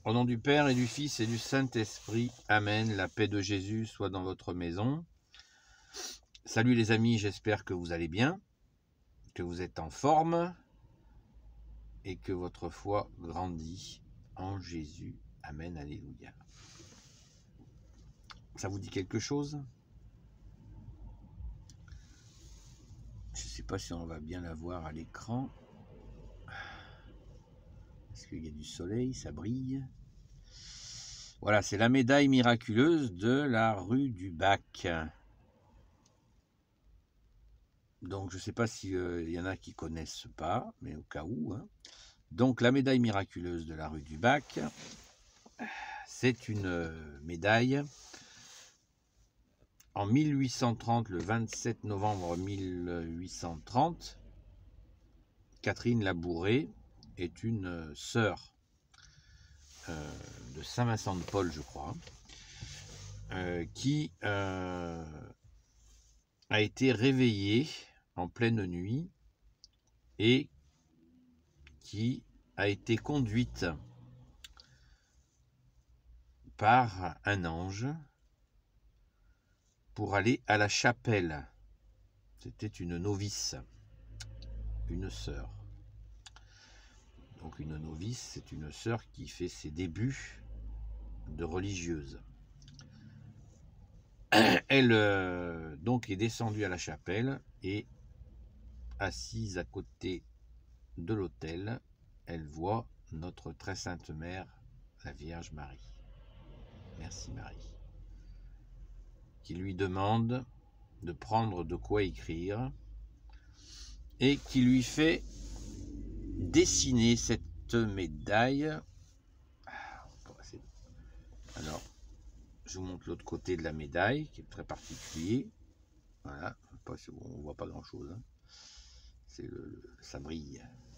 Au nom du Père et du Fils et du Saint-Esprit, Amen. La paix de Jésus soit dans votre maison. Salut les amis, j'espère que vous allez bien, que vous êtes en forme et que votre foi grandit en Jésus. Amen, alléluia. Ça vous dit quelque chose? Je ne sais pas si on va bien la voir à l'écran. Parce qu'il y a du soleil, ça brille. Voilà, c'est la médaille miraculeuse de la rue du Bac. Donc, je ne sais pas s'il y en a qui ne connaissent pas, mais au cas où. Hein. Donc, la médaille miraculeuse de la rue du Bac, c'est une médaille. En 1830, le 27 novembre 1830, Catherine Labouré est une sœur de Saint-Vincent de Paul, je crois, qui a été réveillée en pleine nuit et qui a été conduite par un ange pour aller à la chapelle. C'était une novice, une sœur. Donc une novice, c'est une sœur qui fait ses débuts de religieuse. Elle donc est descendue à la chapelle et assise à côté de l'autel, elle voit notre très sainte mère, la Vierge Marie. Merci Marie. Qui lui demande de prendre de quoi écrire et qui lui fait dessiner cette médaille. Alors, je vous montre l'autre côté de la médaille qui est très particulier. Voilà, on voit pas grand chose. Hein. C'est ça brille.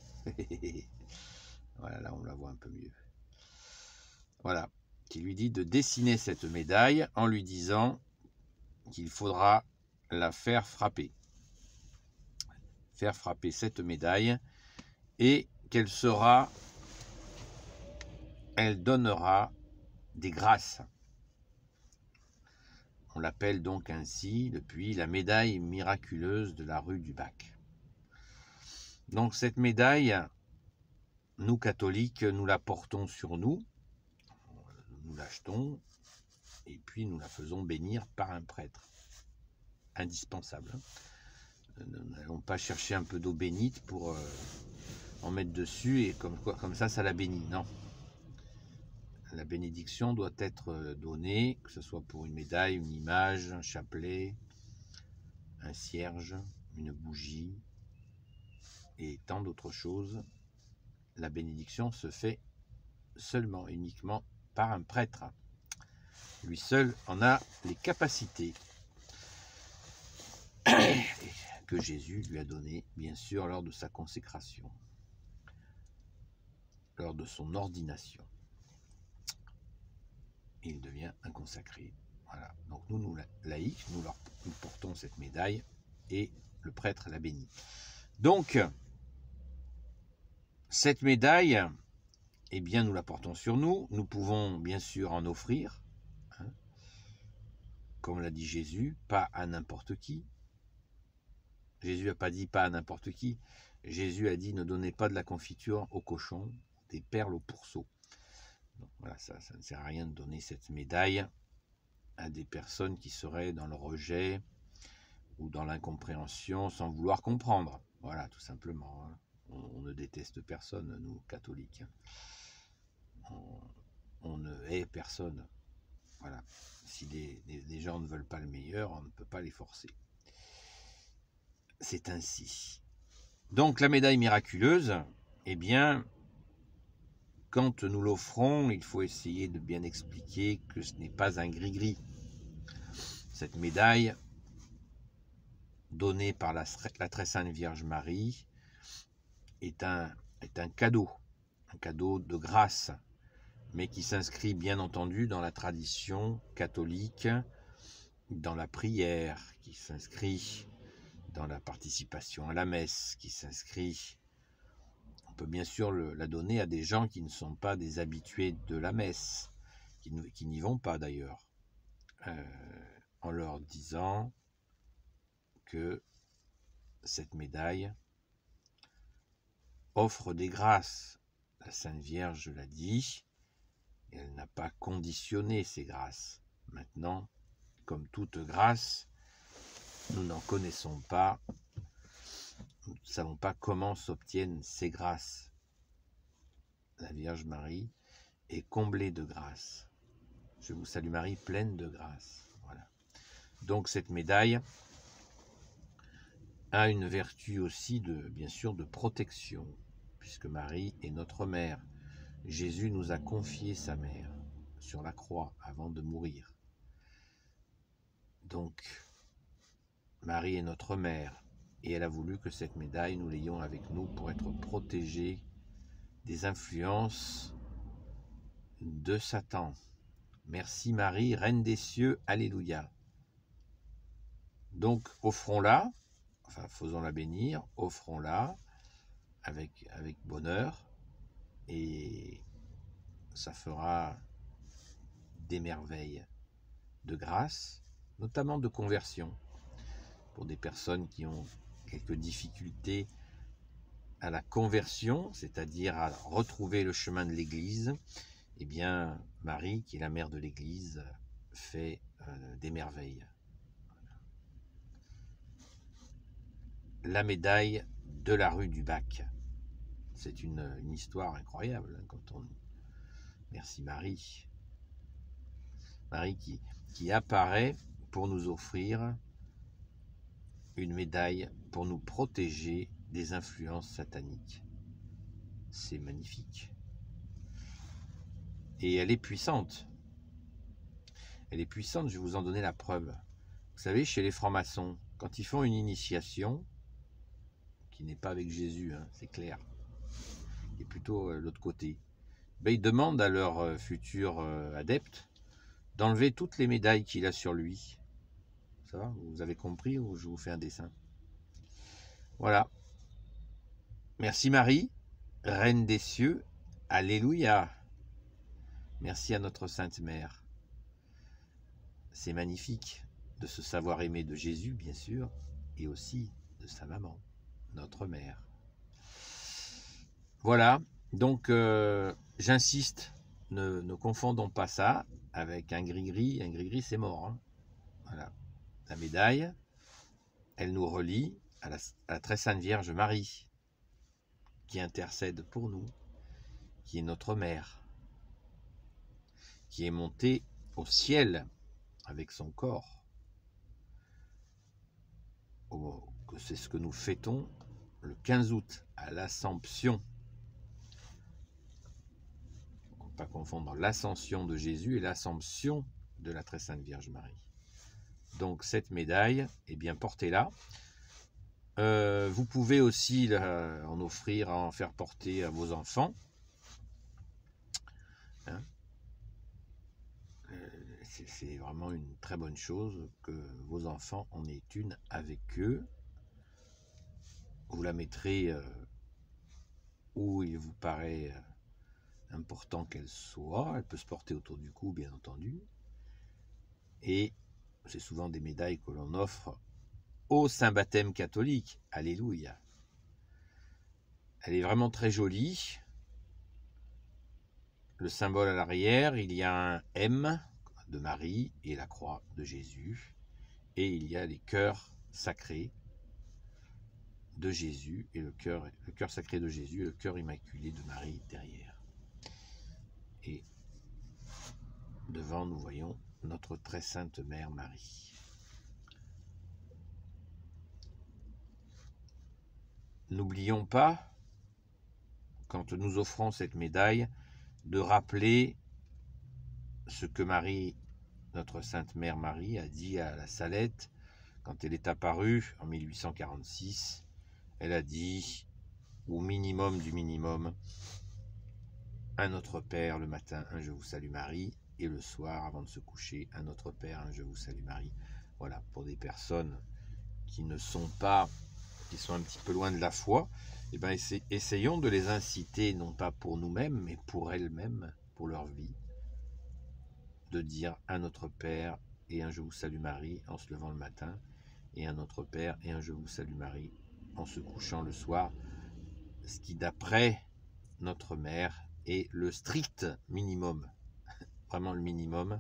Voilà, là on la voit un peu mieux. Voilà, qui lui dit de dessiner cette médaille en lui disant qu'il faudra la faire frapper. Faire frapper cette médaille et elle donnera des grâces. On l'appelle donc ainsi depuis la médaille miraculeuse de la rue du Bac. Donc cette médaille, nous catholiques, nous la portons sur nous, nous l'achetons et puis nous la faisons bénir par un prêtre. Indispensable. Nous n'allons pas chercher un peu d'eau bénite pour en mettre dessus et comme ça la bénit. Non. La bénédiction doit être donnée, que ce soit pour une médaille, une image, un chapelet, un cierge, une bougie et tant d'autres choses. La bénédiction se fait seulement, uniquement par un prêtre. Lui seul en a les capacités que Jésus lui a données, bien sûr, lors de sa consécration, lors de son ordination. Il devient un consacré. Voilà. Donc nous laïcs, nous portons cette médaille et le prêtre la bénit. Donc, cette médaille, eh bien, nous la portons sur nous. Nous pouvons bien sûr en offrir, hein, comme l'a dit Jésus, pas à n'importe qui. Jésus n'a pas dit pas à n'importe qui. Jésus a dit ne donnez pas de la confiture aux cochons, des perles aux pourceaux. Donc voilà, ça ne sert à rien de donner cette médaille à des personnes qui seraient dans le rejet ou dans l'incompréhension sans vouloir comprendre. Voilà, tout simplement. Hein. On ne déteste personne, nous, catholiques. On ne hait personne. Voilà. Si les gens ne veulent pas le meilleur, on ne peut pas les forcer. C'est ainsi. Donc la médaille miraculeuse, eh bien, quand nous l'offrons, il faut essayer de bien expliquer que ce n'est pas un gris-gris. Cette médaille, donnée par la très sainte Vierge Marie, est un cadeau de grâce, mais qui s'inscrit bien entendu dans la tradition catholique, dans la prière, qui s'inscrit dans la participation à la messe, qui s'inscrit On peut bien sûr la donner à des gens qui ne sont pas des habitués de la messe, qui n'y vont pas d'ailleurs, en leur disant que cette médaille offre des grâces. La Sainte Vierge l'a dit, et elle n'a pas conditionné ces grâces. Maintenant, comme toute grâce, nous n'en connaissons pas, nous ne savons pas comment s'obtiennent ces grâces. La Vierge Marie est comblée de grâce. Je vous salue Marie, pleine de grâce. Voilà. Donc cette médaille a une vertu aussi, bien sûr, de protection, puisque Marie est notre mère. Jésus nous a confié sa mère sur la croix avant de mourir. Donc, Marie est notre mère, et elle a voulu que cette médaille, nous l'ayons avec nous pour être protégés des influences de Satan. Merci Marie, Reine des cieux, Alléluia. Donc, offrons-la, enfin, faisons-la bénir, offrons-la avec bonheur, et ça fera des merveilles de grâce, notamment de conversion, pour des personnes qui ont quelques difficultés à la conversion, c'est-à-dire à retrouver le chemin de l'Église. Eh bien, Marie, qui est la mère de l'Église, fait des merveilles. La médaille de la rue du Bac. C'est une histoire incroyable quand on... Merci Marie. Marie qui apparaît pour nous offrir une médaille pour nous protéger des influences sataniques. C'est magnifique. Et elle est puissante. Elle est puissante, je vais vous en donner la preuve. Vous savez, chez les francs-maçons, quand ils font une initiation, qui n'est pas avec Jésus, hein, c'est clair, qui est plutôt l'autre côté, ben, ils demandent à leur futur adepte d'enlever toutes les médailles qu'il a sur lui. Ça va? Vous avez compris ou je vous fais un dessin? Voilà. Merci Marie, Reine des cieux, Alléluia. Merci à notre Sainte Mère. C'est magnifique de se savoir aimé de Jésus, bien sûr, et aussi de sa maman, notre mère. Voilà, donc j'insiste, ne confondons pas ça avec un gris-gris. Un gris-gris, c'est mort. Hein. Voilà. La médaille, elle nous relie à la très sainte Vierge Marie, qui intercède pour nous, qui est notre mère, qui est montée au ciel avec son corps. C'est ce que nous fêtons le 15 août à l'Assomption. On ne peut pas confondre l'ascension de Jésus et l'Assomption de la très sainte Vierge Marie. Donc cette médaille, eh bien portez-la. Vous pouvez aussi en offrir, en faire porter à vos enfants. Hein, c'est vraiment une très bonne chose que vos enfants en aient une avec eux. Vous la mettrez où il vous paraît important qu'elle soit. Elle peut se porter autour du cou, bien entendu. Et c'est souvent des médailles que l'on offre au Saint-Baptême catholique. Alléluia. Elle est vraiment très jolie. Le symbole à l'arrière, il y a un M de Marie et la croix de Jésus. Et il y a les cœurs sacrés de Jésus et le cœur sacré de Jésus et le cœur immaculé de Marie derrière. Et devant, nous voyons notre très sainte mère Marie. N'oublions pas, quand nous offrons cette médaille, de rappeler ce que Marie, notre sainte mère Marie, a dit à la Salette quand elle est apparue en 1846. Elle a dit, au minimum du minimum, un Notre Père le matin, un Je vous salue Marie, et le soir, avant de se coucher, un Notre Père, un Je vous salue Marie. Voilà, pour des personnes qui ne sont pas qui sont un petit peu loin de la foi, eh ben, essayons de les inciter, non pas pour nous-mêmes, mais pour elles-mêmes, pour leur vie, de dire un Notre Père et un Je vous salue Marie en se levant le matin, et un Notre Père et un Je vous salue Marie en se couchant le soir, ce qui d'après notre mère est le strict minimum, vraiment le minimum,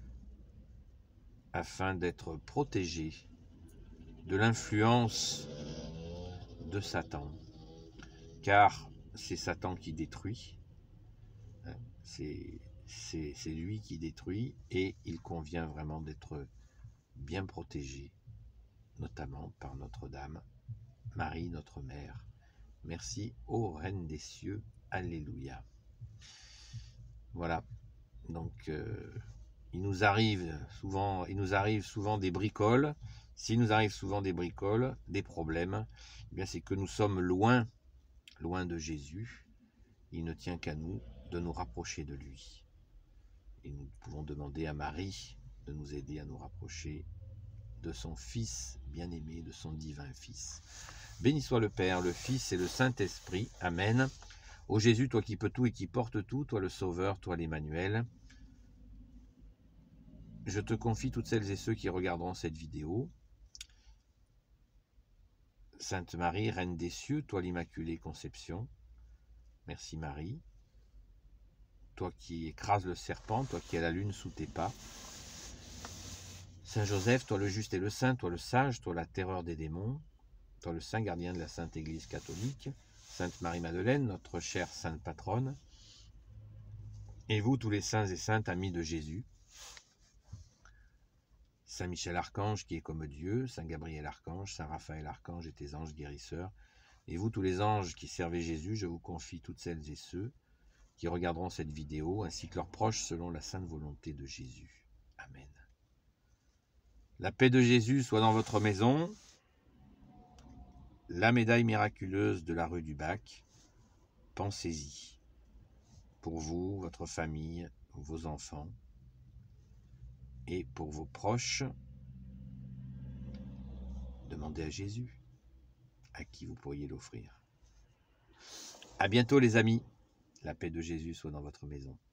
afin d'être protégé de l'influence de Satan, car c'est Satan qui détruit, hein, c'est lui qui détruit, et il convient vraiment d'être bien protégé, notamment par Notre-Dame, Marie, notre mère. Merci, ô Reine des cieux, alléluia. Voilà, donc il nous arrive souvent des bricoles. S'il nous arrive souvent des bricoles, des problèmes, eh bien c'est que nous sommes loin de Jésus. Il ne tient qu'à nous de nous rapprocher de lui. Et nous pouvons demander à Marie de nous aider à nous rapprocher de son Fils bien-aimé, de son divin Fils. Béni soit le Père, le Fils et le Saint-Esprit. Amen. Ô Jésus, toi qui peux tout et qui portes tout, toi le Sauveur, toi l'Emmanuel, je te confie toutes celles et ceux qui regarderont cette vidéo. Sainte Marie, Reine des cieux, toi l'Immaculée Conception, merci Marie, toi qui écrases le serpent, toi qui as la lune sous tes pas. Saint Joseph, toi le juste et le saint, toi le sage, toi la terreur des démons, toi le saint gardien de la Sainte Église catholique. Sainte Marie-Madeleine, notre chère sainte patronne, et vous tous les saints et saintes amis de Jésus. Saint Michel Archange qui est comme Dieu, Saint Gabriel Archange, Saint Raphaël Archange et tes anges guérisseurs. Et vous tous les anges qui servez Jésus, je vous confie toutes celles et ceux qui regarderont cette vidéo, ainsi que leurs proches selon la sainte volonté de Jésus. Amen. La paix de Jésus soit dans votre maison. La médaille miraculeuse de la rue du Bac, pensez-y. Pour vous, votre famille, vos enfants et pour vos proches, demandez à Jésus à qui vous pourriez l'offrir. À bientôt les amis. La paix de Jésus soit dans votre maison.